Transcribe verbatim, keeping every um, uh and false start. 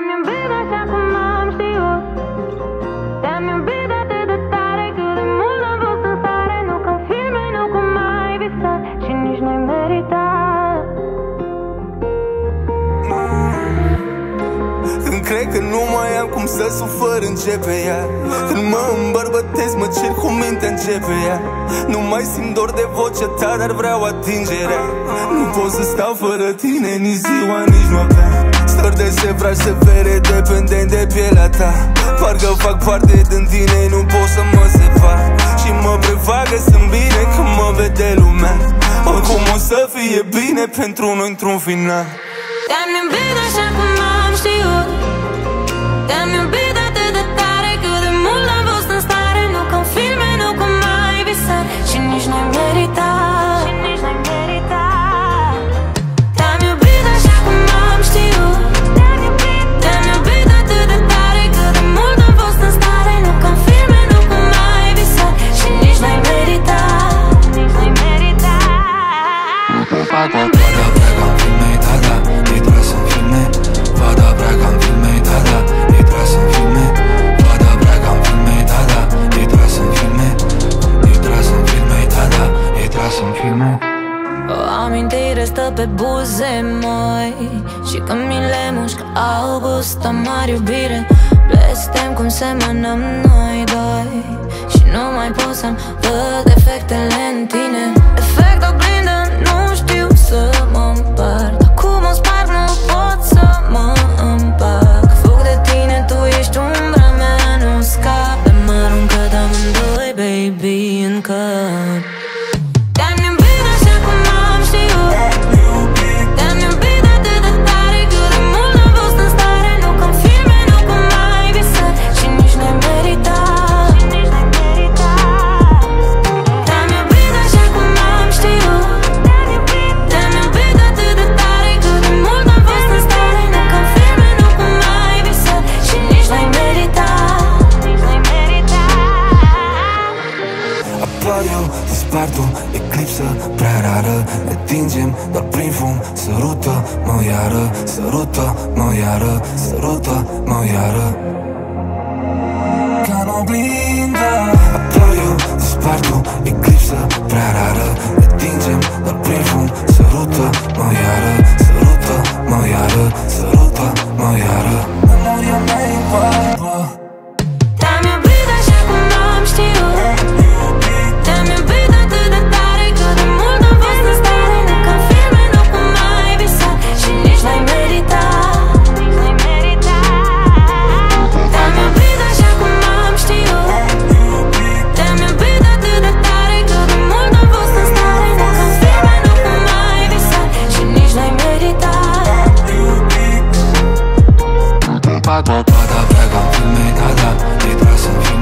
Te-am iubit așa cum am știut. Te-am iubit atât de tare, cât de mult am fost în stare. Nu ca în filme, nu cum ai visat și nici n-ai meritat. Când cred că nu mai am cum să sufăr, începe ea. Când mă îmbărbătesc, mă cer cu mintea, începe ea. Nu mai simt dor de vocea ta, dar vreau atingerea. Nu pot să stau fără tine, nici ziua, nici noaptea. Stări de sevraj severe, dependent de pielea ta. Parcă fac parte din tine, nu pot să mă separ. Și mă prefac că sunt bine când mă vede lumea. Oricum o să fie bine pentru noi într-un final. Te-am iubit așa cum am știut. Te-am iubit atât de tare, cât de mult am fost în stare. Nu ca în filme, nu cum ai visat și nici n-ai meritat. Și nici n-ai meritat. Te-am iubit așa cum am știut. Te-am iubit, te-am iubit atât de tare, cât de mult am fost în stare. Nu ca în filme, nu cum ai visat și nici n-ai meritat. Nici n-ai meritat. Vada prea ca în filme, da, da, e tras în filme. Vada prea ca în filme, da, da, e tras în filme. Vada prea ca în filme, da, da, e tras în filme. E tras în filme, da, da, e tras în filme. O amintire stă pe buze moi și când mi le mușcă au gust amar iubire. Blestem cum semănăm noi doi și nu mai pot să-mi văd defectele în tine. Efect oglindă, nu știu să mă împart. Acum o sparg, nu pot să mă împac. Fug de tine, tu ești umbra mea, nu scap. Dar mă aruncă de amândoi, baby, în cap. Te-am iubit așa cum am știut. Te-am iubit atât de tare, cât de mult am fost în stare. Nu ca în filme, nu cum ai visat și nici n-ai meritat. Te-am iubit așa cum am știut. Te-am iubit atât de tare, cât de mult am fost în stare. Nu ca în filme, nu cum ai visat și nici n-ai meritat. Apar eu, dispar tu, eclipsă prea rară. Ne atingem doar prin fum. Sărută-mă iară, sărută-mă iară, sărută-mă iară. Ca în oglindă. Apar eu, dispar tu, eclipsă prea rară. Ne atingem doar prin fum. Sărută-mă iară, sărută-mă iară, sărută-mă iară. Memoria mea e vagă. Te-am iubit așa cum am știut. Te-am iubit atât de tare, cât de mult am fost în stare. Nu ca în filme, nu cum ai visat și nici n-ai meritat. Te-am iubit așa cum am știut. Te-am iubit atât de tare, cât de mult am fost în stare. Nu ca în filme, nu cum ai visat și nici n-ai meritat. Vada prea ca în filme, da, da, e tras în filme.